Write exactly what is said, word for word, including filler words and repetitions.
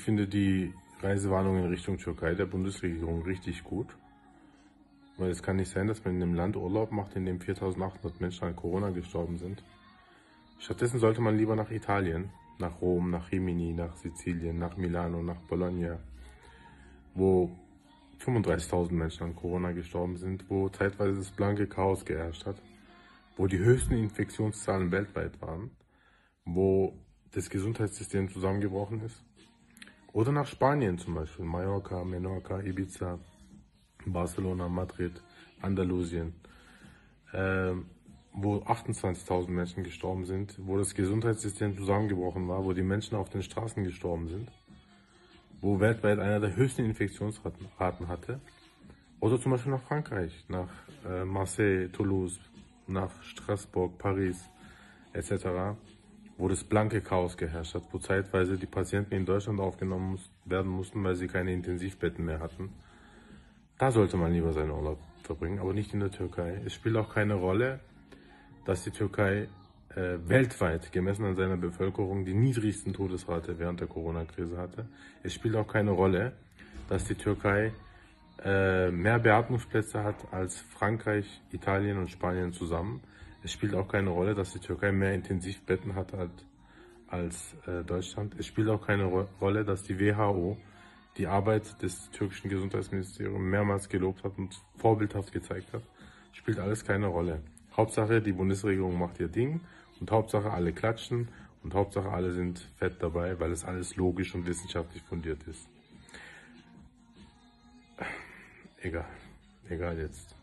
finde die Reisewarnung in Richtung Türkei der Bundesregierung richtig gut. Weil es kann nicht sein, dass man in einem Land Urlaub macht, in dem viertausendachthundert Menschen an Corona gestorben sind. Stattdessen sollte man lieber nach Italien, nach Rom, nach Rimini, nach Sizilien, nach Milano, nach Bologna, wo fünfunddreißigtausend Menschen an Corona gestorben sind, wo zeitweise das blanke Chaos geherrscht hat, wo die höchsten Infektionszahlen weltweit waren, wo das Gesundheitssystem zusammengebrochen ist. Oder nach Spanien zum Beispiel, Mallorca, Menorca, Ibiza, Barcelona, Madrid, Andalusien, äh, wo achtundzwanzigtausend Menschen gestorben sind, wo das Gesundheitssystem zusammengebrochen war, wo die Menschen auf den Straßen gestorben sind, wo weltweit einer der höchsten Infektionsraten hatte. Oder zum Beispiel nach Frankreich, nach äh, Marseille, Toulouse, nach Straßburg, Paris et cetera, wo das blanke Chaos geherrscht hat, wo zeitweise die Patienten in Deutschland aufgenommen muss, werden mussten, weil sie keine Intensivbetten mehr hatten. Da sollte man lieber seinen Urlaub verbringen, aber nicht in der Türkei. Es spielt auch keine Rolle, dass die Türkei äh, weltweit, gemessen an seiner Bevölkerung, die niedrigsten Todesrate während der Corona-Krise hatte. Es spielt auch keine Rolle, dass die Türkei äh, mehr Beatmungsplätze hat als Frankreich, Italien und Spanien zusammen. Es spielt auch keine Rolle, dass die Türkei mehr Intensivbetten hat als, als äh, Deutschland. Es spielt auch keine Ro Rolle, dass die W H O die Arbeit des türkischen Gesundheitsministeriums mehrmals gelobt hat und vorbildhaft gezeigt hat. Spielt alles keine Rolle. Hauptsache, die Bundesregierung macht ihr Ding und Hauptsache, alle klatschen und Hauptsache, alle sind fett dabei, weil es alles logisch und wissenschaftlich fundiert ist. Egal, egal jetzt.